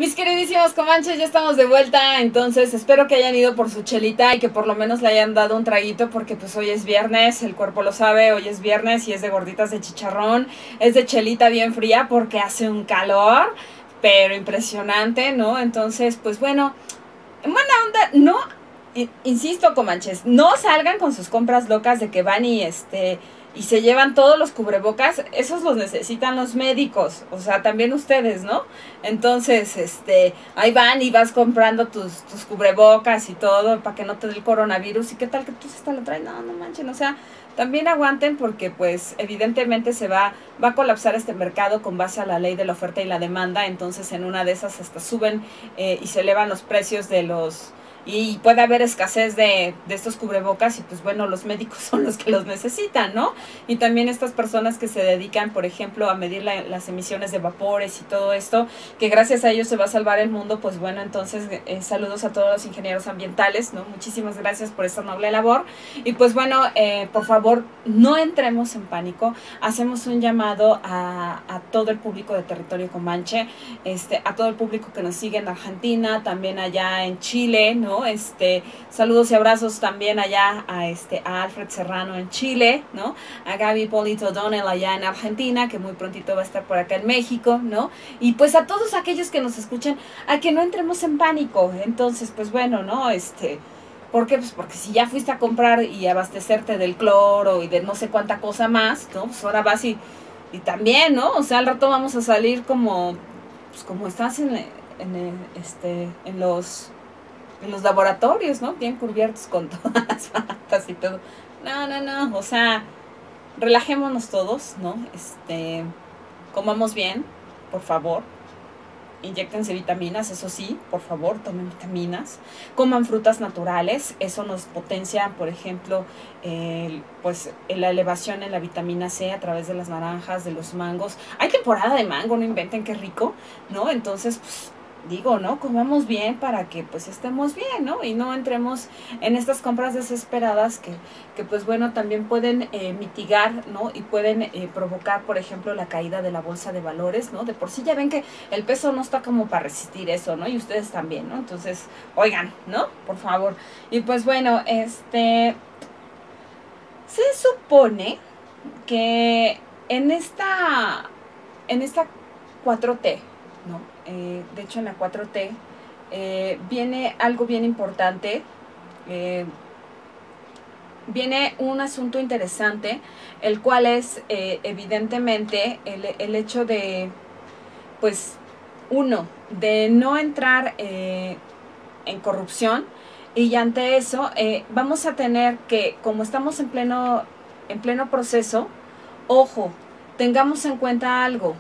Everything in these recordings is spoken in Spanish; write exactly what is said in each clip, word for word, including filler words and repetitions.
Mis queridísimos comanches, ya estamos de vuelta, entonces espero que hayan ido por su chelita y que por lo menos le hayan dado un traguito porque pues hoy es viernes, el cuerpo lo sabe, hoy es viernes y es de gorditas de chicharrón, es de chelita bien fría porque hace un calor, pero impresionante, ¿no? Entonces, pues bueno, en buena onda, no, insisto comanches, no salgan con sus compras locas de que van y este... y se llevan todos los cubrebocas, esos los necesitan los médicos, o sea, también ustedes, ¿no? Entonces, este, ahí van y vas comprando tus, tus cubrebocas y todo para que no te dé el coronavirus, y qué tal que tú se te lo traes, no, no manchen, o sea, también aguanten porque pues evidentemente se va, va a colapsar este mercado con base a la ley de la oferta y la demanda, entonces en una de esas hasta suben eh, y se elevan los precios de los... y puede haber escasez de, de estos cubrebocas y pues bueno, los médicos son los que los necesitan, ¿no? Y también estas personas que se dedican, por ejemplo, a medir la, las emisiones de vapores y todo esto, que gracias a ellos se va a salvar el mundo, pues bueno, entonces eh, saludos a todos los ingenieros ambientales, ¿no? Muchísimas gracias por esta noble labor. Y pues bueno, eh, por favor, no entremos en pánico, hacemos un llamado a, a todo el público de territorio comanche, este, a todo el público que nos sigue en Argentina, también allá en Chile, ¿no? Este, saludos y abrazos también allá a este a Alfred Serrano en Chile, ¿no? A Gaby Polito Donnell allá en Argentina, que muy prontito va a estar por acá en México, ¿no? Y pues a todos aquellos que nos escuchan, a que no entremos en pánico. Entonces, pues bueno, ¿no? Este, ¿por qué? Pues porque si ya fuiste a comprar y abastecerte del cloro y de no sé cuánta cosa más, ¿no? Pues ahora vas y, y también, ¿no? O sea, al rato vamos a salir como, pues como estás en, en, el, este, en los... en los laboratorios, ¿no? Bien cubiertos con todas las batas y todo. No, no, no, o sea, relajémonos todos, ¿no? Este, comamos bien, por favor. Inyéctense vitaminas, eso sí, por favor, tomen vitaminas. Coman frutas naturales, eso nos potencia, por ejemplo, eh, pues la elevación en la vitamina C a través de las naranjas, de los mangos. Hay temporada de mango, no inventen, qué rico, ¿no? Entonces, pues... digo, ¿no? Comamos bien para que pues estemos bien, ¿no? Y no entremos en estas compras desesperadas que, que pues bueno, también pueden eh, mitigar, ¿no? Y pueden eh, provocar, por ejemplo, la caída de la bolsa de valores, ¿no? De por sí ya ven que el peso no está como para resistir eso, ¿no? Y ustedes también, ¿no? Entonces, oigan, ¿no? Por favor. Y pues bueno, este... se supone que en esta... en esta cuatro T, ¿no? Eh, de hecho en la cuatro T eh, viene algo bien importante, eh, viene un asunto interesante, el cual es eh, evidentemente el, el hecho de, pues, uno, de no entrar eh, en corrupción, y ante eso eh, vamos a tener que, como estamos en pleno, en pleno proceso, ojo, tengamos en cuenta algo.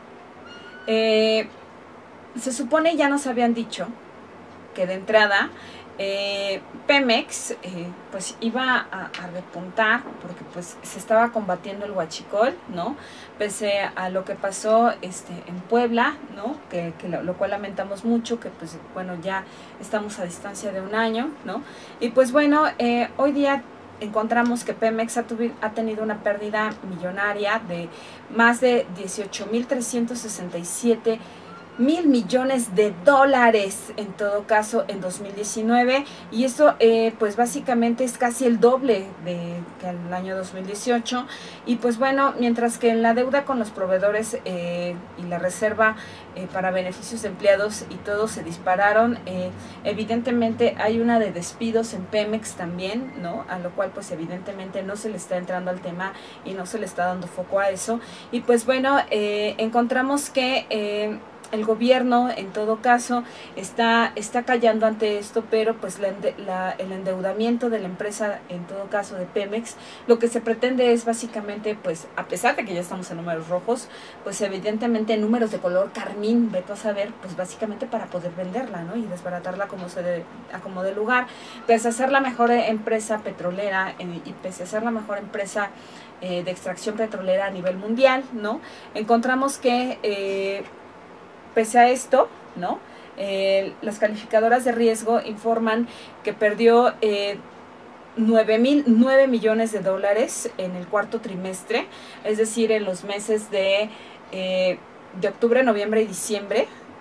eh, Se supone, ya nos habían dicho que de entrada eh, Pemex eh, pues iba a, a repuntar porque pues se estaba combatiendo el huachicol, ¿no? Pese a lo que pasó este, en Puebla, ¿no? Que, que lo, lo cual lamentamos mucho, que pues bueno, ya estamos a distancia de un año, ¿no? Y pues bueno, eh, hoy día encontramos que Pemex ha, ha tenido una pérdida millonaria de más de dieciocho mil trescientos sesenta y siete mil millones de dólares, en todo caso, en dos mil diecinueve, y esto eh, pues básicamente es casi el doble de que el año dos mil dieciocho. Y pues bueno, mientras que en la deuda con los proveedores eh, y la reserva eh, para beneficios de empleados y todo se dispararon, eh, evidentemente hay una de despidos en Pemex también, ¿no? A lo cual pues evidentemente no se le está entrando al tema y no se le está dando foco a eso. Y pues bueno, eh, encontramos que eh, el gobierno en todo caso está, está callando ante esto, pero pues la, la, el endeudamiento de la empresa, en todo caso de Pemex, lo que se pretende es básicamente, pues a pesar de que ya estamos en números rojos, pues evidentemente números de color carmín, vete a saber, pues básicamente para poder venderla, ¿no? Y desbaratarla como se de, a como de lugar, pese a ser la mejor empresa petrolera eh, y pese a ser la mejor empresa eh, de extracción petrolera a nivel mundial, ¿no? Encontramos que eh, pese a esto, ¿no? Eh, las calificadoras de riesgo informan que perdió eh, nueve mil nueve millones de dólares en el cuarto trimestre, es decir, en los meses de, eh, de octubre, noviembre y diciembre,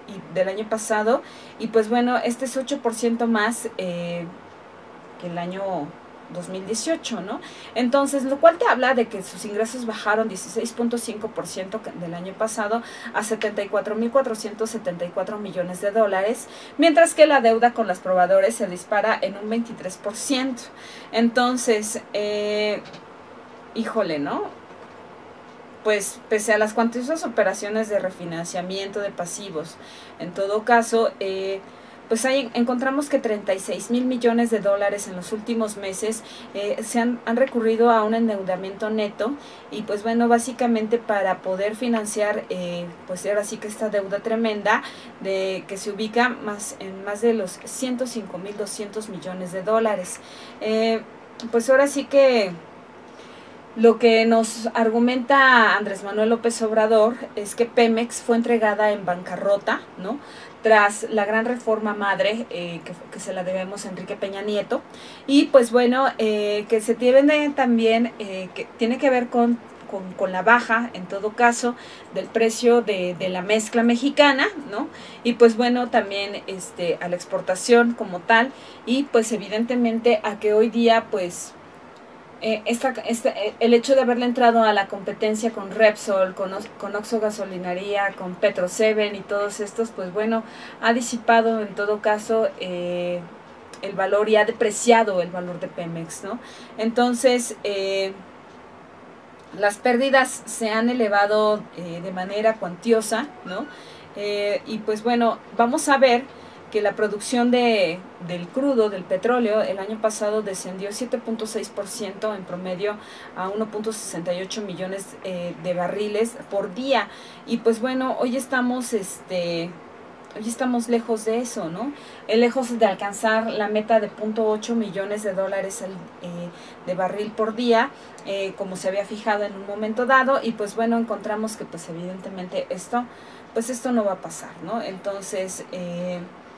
y del año pasado, y pues bueno, este es ocho por ciento más eh, que el año dos mil dieciocho, ¿no? Entonces, lo cual te habla de que sus ingresos bajaron dieciséis punto cinco por ciento del año pasado a setenta y cuatro mil cuatrocientos setenta y cuatro millones de dólares, mientras que la deuda con los proveedores se dispara en un veintitrés por ciento. Entonces, eh, híjole, ¿no? Pues pese a las cuantiosas operaciones de refinanciamiento de pasivos, en todo caso, eh, pues ahí encontramos que treinta y seis mil millones de dólares en los últimos meses eh, se han, han recurrido a un endeudamiento neto, y pues bueno, básicamente para poder financiar eh, pues ahora sí que esta deuda tremenda de que se ubica más en más de los ciento cinco mil doscientos millones de dólares. Eh, pues ahora sí que lo que nos argumenta Andrés Manuel López Obrador es que Pemex fue entregada en bancarrota, ¿no?, tras la gran reforma madre eh, que, que se la debemos a Enrique Peña Nieto, y pues bueno, eh, que se tiene también, eh, que tiene que ver con, con, con la baja, en todo caso, del precio de, de la mezcla mexicana, ¿no? Y pues bueno, también este, a la exportación como tal, y pues evidentemente a que hoy día pues Eh, esta, este, el hecho de haberle entrado a la competencia con Repsol, con, con Oxxo Gasolinaría, con Petro Seven y todos estos, pues bueno, ha disipado en todo caso eh, el valor y ha depreciado el valor de Pemex, ¿no? Entonces, eh, las pérdidas se han elevado eh, de manera cuantiosa, ¿no? Eh, y pues bueno, vamos a ver que la producción de, del crudo, del petróleo, el año pasado descendió siete punto seis por ciento en promedio a uno punto sesenta y ocho millones eh, de barriles por día. Y pues bueno, hoy estamos, este, hoy estamos lejos de eso, ¿no? Lejos de alcanzar la meta de punto ocho millones de dólares al, eh, de barril por día, eh, como se había fijado en un momento dado. Y pues bueno, encontramos que pues evidentemente esto, pues esto no va a pasar, ¿no? Entonces, eh,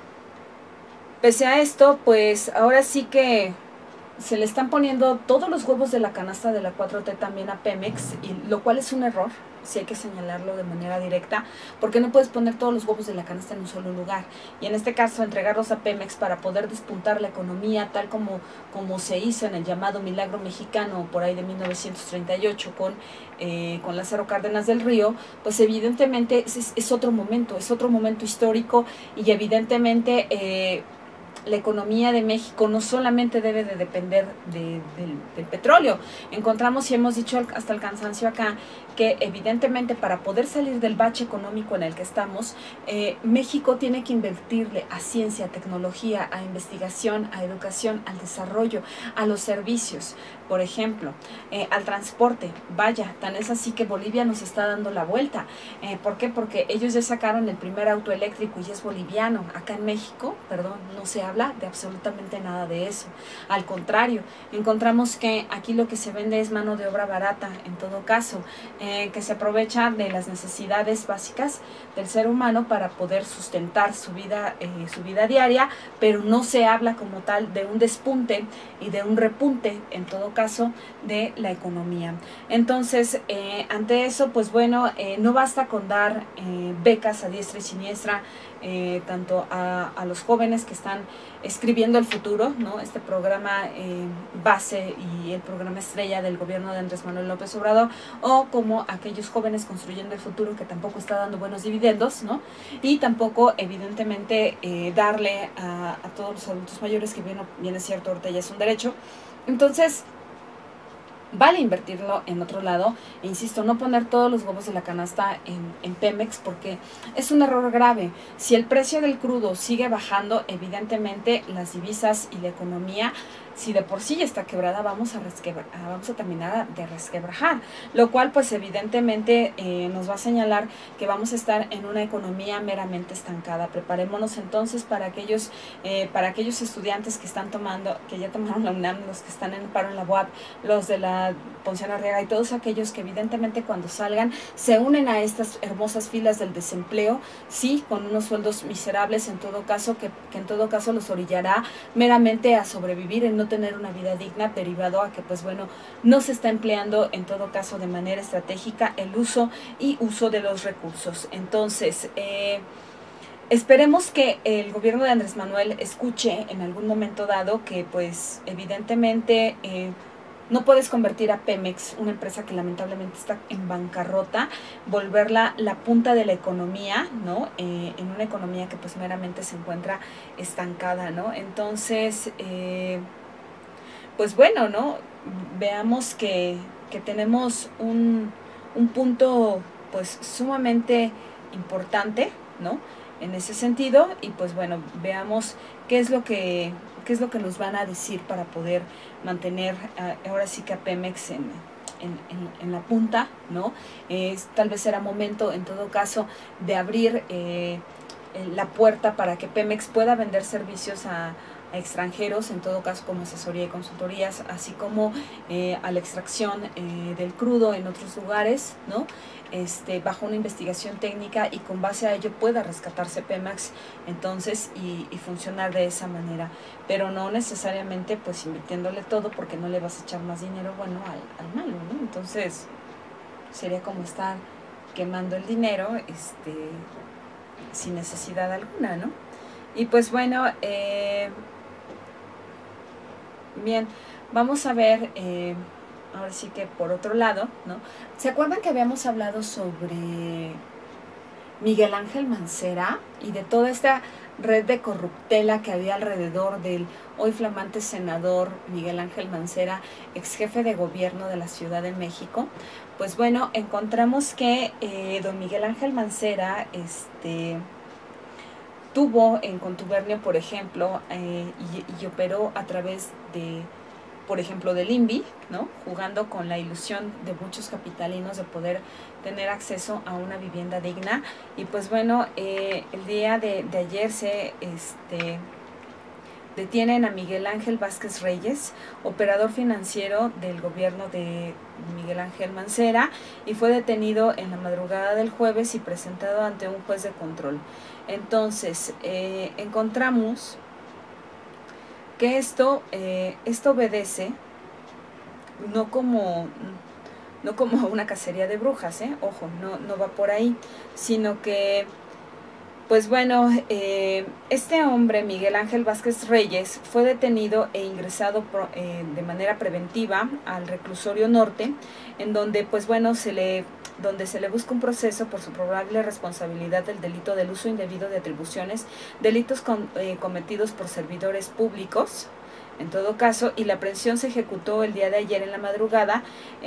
pese a esto, pues ahora sí que se le están poniendo todos los huevos de la canasta de la cuatro T también a Pemex, y lo cual es un error, si hay que señalarlo de manera directa, porque no puedes poner todos los huevos de la canasta en un solo lugar, y en este caso entregarlos a Pemex para poder despuntar la economía, tal como, como se hizo en el llamado Milagro Mexicano por ahí de mil novecientos treinta y ocho con, eh, con Lázaro Cárdenas del Río, pues evidentemente es, es otro momento, es otro momento histórico, y evidentemente eh, la economía de México no solamente debe de depender de, de, del petróleo. Encontramos y hemos dicho hasta el cansancio acá que evidentemente para poder salir del bache económico en el que estamos, eh, México tiene que invertirle a ciencia, a tecnología, a investigación, a educación, al desarrollo, a los servicios, por ejemplo, eh, al transporte. Vaya, tan es así que Bolivia nos está dando la vuelta. Eh, ¿Por qué? Porque ellos ya sacaron el primer auto eléctrico y es boliviano. Acá en México, perdón, no se habla de absolutamente nada de eso. Al contrario, encontramos que aquí lo que se vende es mano de obra barata, en todo caso, eh, que se aprovecha de las necesidades básicas del ser humano para poder sustentar su vida, eh, su vida diaria, pero no se habla como tal de un despunte y de un repunte, en todo caso, de la economía. Entonces, eh, ante eso, pues bueno, eh, no basta con dar eh, becas a diestra y siniestra, eh, tanto a, a los jóvenes que están escribiendo el futuro, ¿no? Este programa eh, base y el programa estrella del gobierno de Andrés Manuel López Obrador, o como aquellos jóvenes construyendo el futuro, que tampoco está dando buenos dividendos, ¿no? Y tampoco, evidentemente, eh, darle a, a todos los adultos mayores, que bien, bien es cierto, ahorita ya es un derecho. Entonces, vale invertirlo en otro lado, e insisto, no poner todos los huevos de la canasta en, en Pemex, porque es un error grave. Si el precio del crudo sigue bajando, evidentemente las divisas y la economía, si de por sí ya está quebrada, vamos a, vamos a terminar de resquebrajar, lo cual pues evidentemente eh, nos va a señalar que vamos a estar en una economía meramente estancada. Preparémonos entonces para aquellos, eh, para aquellos estudiantes que están tomando, que ya tomaron la UNAM, los que están en el paro en la U A P, los de la Ponciano Arriaga y todos aquellos que evidentemente cuando salgan se unen a estas hermosas filas del desempleo, sí, con unos sueldos miserables, en todo caso, que, que en todo caso los orillará meramente a sobrevivir, en no tener una vida digna, derivado a que pues bueno, no se está empleando en todo caso de manera estratégica el uso y uso de los recursos. Entonces, eh, esperemos que el gobierno de Andrés Manuel escuche en algún momento dado que pues evidentemente eh, no puedes convertir a Pemex, una empresa que lamentablemente está en bancarrota, volverla la punta de la economía, ¿no? Eh, en una economía que pues meramente se encuentra estancada, ¿no? Entonces, eh, pues bueno, ¿no? Veamos que, que tenemos un, un punto pues sumamente importante, ¿no? En ese sentido, y pues bueno, veamos qué es lo que qué es lo que nos van a decir para poder mantener uh, ahora sí que a Pemex en, en, en, en la punta, ¿no? Eh, tal vez será momento, en todo caso, de abrir eh, la puerta para que Pemex pueda vender servicios a, a extranjeros, en todo caso como asesoría y consultorías, así como eh, a la extracción eh, del crudo en otros lugares, ¿no? Este, bajo una investigación técnica y con base a ello pueda rescatarse Pemex entonces y, y funcionar de esa manera, pero no necesariamente pues invirtiéndole todo porque no le vas a echar más dinero bueno al, al malo, ¿no? Entonces sería como estar quemando el dinero este, sin necesidad alguna, ¿no? Y pues bueno, eh, bien, vamos a ver eh, ahora sí que por otro lado, ¿no? ¿Se acuerdan que habíamos hablado sobre Miguel Ángel Mancera y de toda esta red de corruptela que había alrededor del hoy flamante senador Miguel Ángel Mancera, ex jefe de gobierno de la Ciudad de México? Pues bueno, encontramos que eh, don Miguel Ángel Mancera este, tuvo en contubernio, por ejemplo, eh, y, y operó a través de por ejemplo, del I N V I, ¿no? Jugando con la ilusión de muchos capitalinos de poder tener acceso a una vivienda digna. Y pues bueno, eh, el día de, de ayer se este, detienen a Miguel Ángel Vázquez Reyes, operador financiero del gobierno de Miguel Ángel Mancera, y fue detenido en la madrugada del jueves y presentado ante un juez de control. Entonces, eh, encontramos que esto, eh, esto obedece no como, no como una cacería de brujas, ¿eh? Ojo, no, no va por ahí, sino que, pues bueno, eh, este hombre, Miguel Ángel Vázquez Reyes, fue detenido e ingresado pro, eh, de manera preventiva al reclusorio norte, en donde, pues bueno, se le... donde se le busca un proceso por su probable responsabilidad del delito del uso indebido de atribuciones, delitos con, eh, cometidos por servidores públicos, en todo caso, y la aprehensión se ejecutó el día de ayer en la madrugada,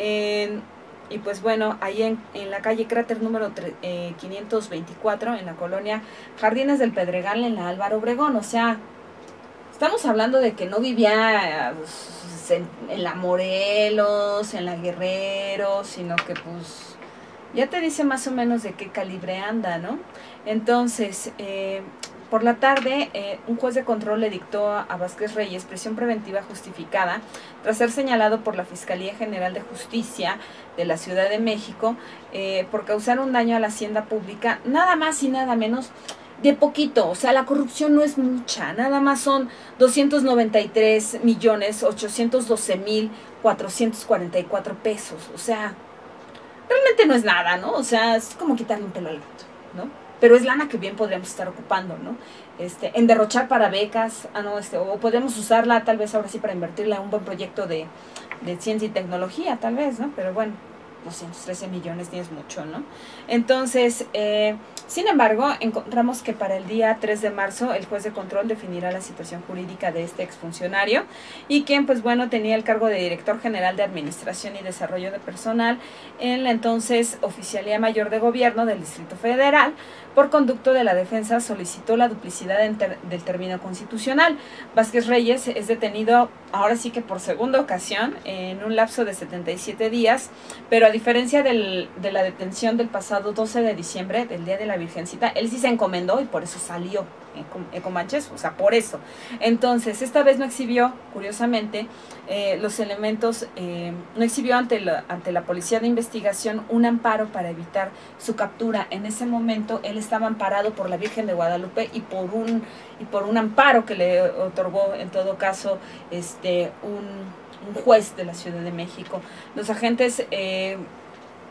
en, y pues bueno, ahí en, en la calle Cráter número eh, quinientos veinticuatro, en la colonia Jardines del Pedregal, en la Álvaro Obregón. O sea, estamos hablando de que no vivía pues, en, en la Morelos, en la Guerrero, sino que pues ya te dice más o menos de qué calibre anda, ¿no? Entonces, eh, por la tarde, eh, un juez de control le dictó a Vázquez Reyes prisión preventiva justificada tras ser señalado por la Fiscalía General de Justicia de la Ciudad de México eh, por causar un daño a la hacienda pública, nada más y nada menos de poquito. O sea, la corrupción no es mucha, nada más son doscientos noventa y tres millones ochocientos doce mil cuatrocientos cuarenta y cuatro pesos, o sea... realmente no es nada, ¿no? O sea, es como quitarle un pelo al gato, ¿no? Pero es lana que bien podríamos estar ocupando, ¿no? Este, en derrochar para becas, ah, no, este, o podemos usarla tal vez ahora sí para invertirla en un buen proyecto de, de ciencia y tecnología, tal vez, ¿no? Pero bueno, doscientos trece millones ni es mucho, ¿no? Entonces, eh, sin embargo, encontramos que para el día tres de marzo el juez de control definirá la situación jurídica de este exfuncionario y quien, pues bueno, tenía el cargo de director general de Administración y Desarrollo de Personal en la entonces Oficialía Mayor de Gobierno del Distrito Federal. Por conducto de la defensa solicitó la duplicidad ter del término constitucional. Vázquez Reyes es detenido ahora sí que por segunda ocasión en un lapso de setenta y siete días, pero a diferencia del, de la detención del pasado doce de diciembre, del Día de la Virgencita, él sí se encomendó y por eso salió en Comanches, o sea, por eso. Entonces, esta vez no exhibió, curiosamente, eh, los elementos, eh, no exhibió ante la, ante la Policía de Investigación un amparo para evitar su captura. En ese momento, él estaba amparado por la Virgen de Guadalupe y por un, y por un amparo que le otorgó, en todo caso, este, un, un juez de la Ciudad de México. Los agentes... Eh,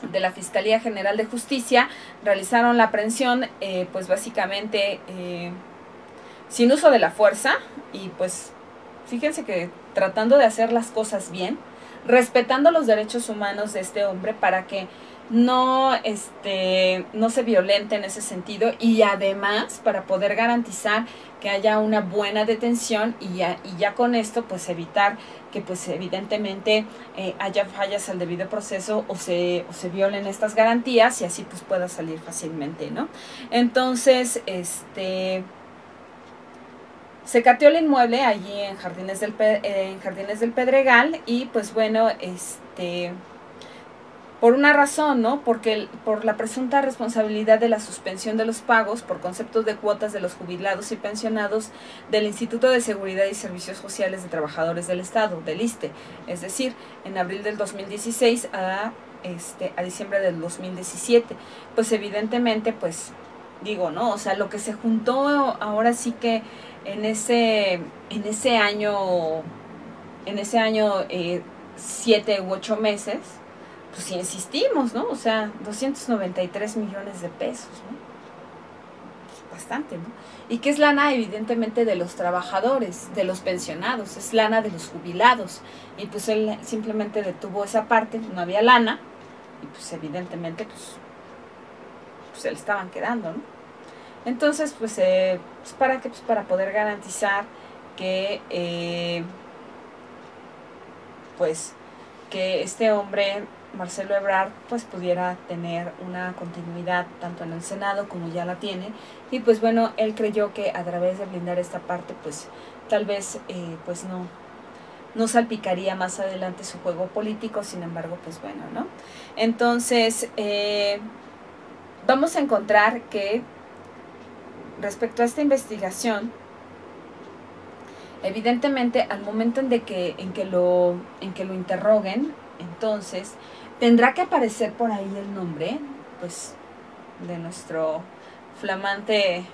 de la Fiscalía General de Justicia realizaron la aprehensión, eh, pues básicamente eh, sin uso de la fuerza, y pues fíjense que tratando de hacer las cosas bien, respetando los derechos humanos de este hombre para que no, este, no se violente en ese sentido, y además para poder garantizar que haya una buena detención y ya, y ya con esto pues evitar que pues evidentemente eh, haya fallas al debido proceso o se, o se violen estas garantías y así pues pueda salir fácilmente, ¿no? Entonces, este... se cateó el inmueble allí en Jardines del, en Jardines del Pedregal y pues bueno, este... por una razón, ¿no? Porque el, por la presunta responsabilidad de la suspensión de los pagos por conceptos de cuotas de los jubilados y pensionados del Instituto de Seguridad y Servicios Sociales de Trabajadores del Estado, del ISSSTE, es decir, en abril del dos mil dieciséis a, este, a diciembre del dos mil diecisiete. Pues evidentemente, pues, digo, ¿no? O sea, lo que se juntó ahora sí que en ese, en ese año, en ese año, eh, siete u ocho meses, pues si insistimos, ¿no? O sea, doscientos noventa y tres millones de pesos, ¿no? Pues bastante, ¿no? Y que es lana evidentemente de los trabajadores, de los pensionados, es lana de los jubilados. Y pues él simplemente detuvo esa parte, no había lana, y pues evidentemente pues, pues se le estaban quedando, ¿no? Entonces, pues, eh, pues ¿para qué? Pues para poder garantizar que, eh, pues, que este hombre, Marcelo Ebrard, pues pudiera tener una continuidad tanto en el Senado como ya la tiene, y pues bueno, él creyó que a través de blindar esta parte, pues tal vez eh, pues no, no salpicaría más adelante su juego político, sin embargo, pues bueno, ¿no? Entonces, eh, vamos a encontrar que respecto a esta investigación, evidentemente al momento en, de que, en, que lo, en que lo interroguen, entonces tendrá que aparecer por ahí el nombre, pues, de nuestro flamante,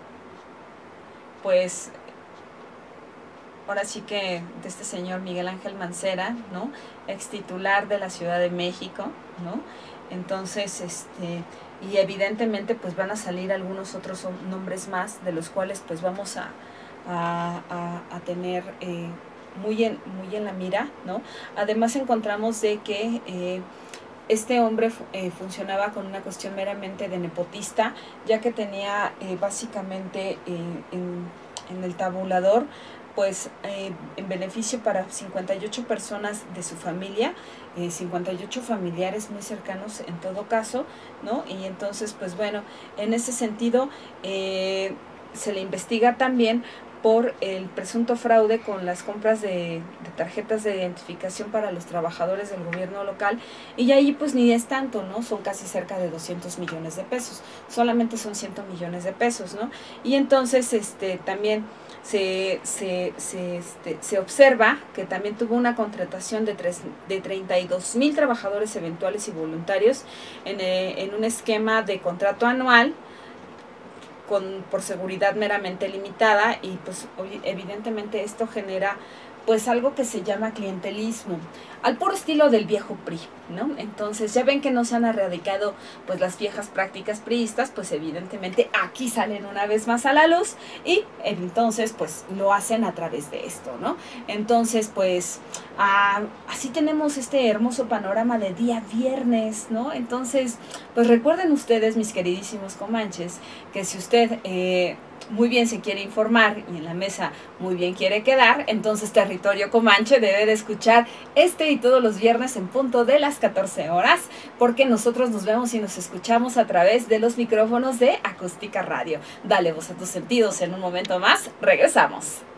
pues, ahora sí que de este señor Miguel Ángel Mancera, ¿no? Ex titular de la Ciudad de México, ¿no? Entonces, este, y evidentemente, pues van a salir algunos otros nombres más, de los cuales, pues, vamos a, a, a, a tener eh, muy en, muy en la mira, ¿no? Además encontramos de que eh, este hombre eh, funcionaba con una cuestión meramente de nepotista, ya que tenía eh, básicamente eh, en, en el tabulador, pues eh, en beneficio para cincuenta y ocho personas de su familia, eh, cincuenta y ocho familiares muy cercanos en todo caso, ¿no? Y entonces, pues bueno, en ese sentido eh, se le investiga también por el presunto fraude con las compras de, de tarjetas de identificación para los trabajadores del gobierno local, y ahí pues ni es tanto, ¿no? Son casi cerca de doscientos millones de pesos, solamente son cien millones de pesos, ¿no? Y entonces este también se, se, se, este, se observa que también tuvo una contratación de, tres, de treinta y dos mil trabajadores eventuales y voluntarios en, eh, en un esquema de contrato anual, Con, por seguridad meramente limitada, y pues evidentemente esto genera pues algo que se llama clientelismo, al puro estilo del viejo P R I, ¿no? Entonces ya ven que no se han erradicado pues las viejas prácticas priistas, pues evidentemente aquí salen una vez más a la luz, y entonces pues lo hacen a través de esto, ¿no? Entonces pues ah, así tenemos este hermoso panorama de día viernes, ¿no? Entonces pues recuerden ustedes, mis queridísimos comanches, que si usted eh, muy bien se quiere informar y en la mesa muy bien quiere quedar, entonces Territorio Comanche debe de escuchar este y todos los viernes en punto de las catorce horas, porque nosotros nos vemos y nos escuchamos a través de los micrófonos de Acústica Radio. Dale voz a tus sentidos, en un momento más regresamos.